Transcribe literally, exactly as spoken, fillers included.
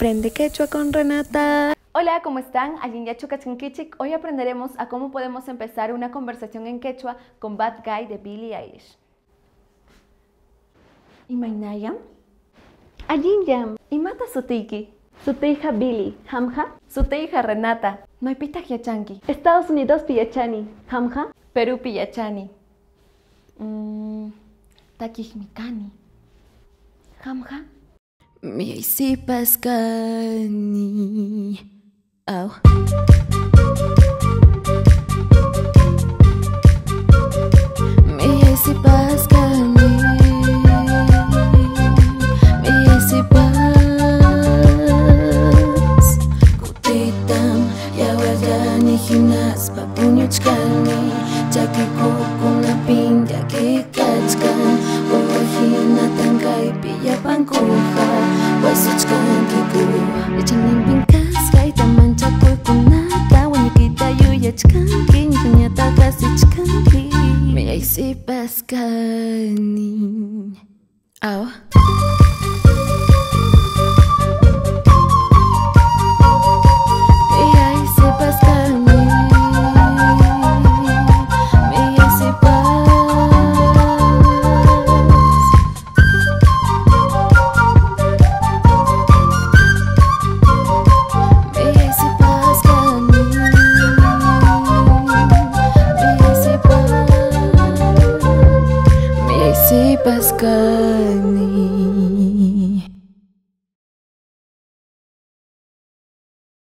Aprende Quechua con Renata. Hola, ¿cómo están? Hoy aprenderemos a cómo podemos empezar una conversación en quechua con Bad Guy de Billie Eilish. ¿Imaynayam? Allinyam. ¿Imata sutiki? Sutija Billie, Hamja. Sutija Renata. No hay pita yachanki. Estados Unidos pillachani, Hamja. Perú pillachani. Mmm. Takihmikani. Hamja. Mi si paskani. Au. Mi si paskani. Mi si pas. Kutitam ya wajani hinas papunyuchkani. Jaki kukuna pin jaki kachkan. Uwahina tangay pilla pankuha. Wasuchkan kiku. Echanin pinkas kaita mancha kukunata. Wanyakita yuyachkan ki. Nyata kasichkan ki. Mi ay si paskani. Au. Pascal.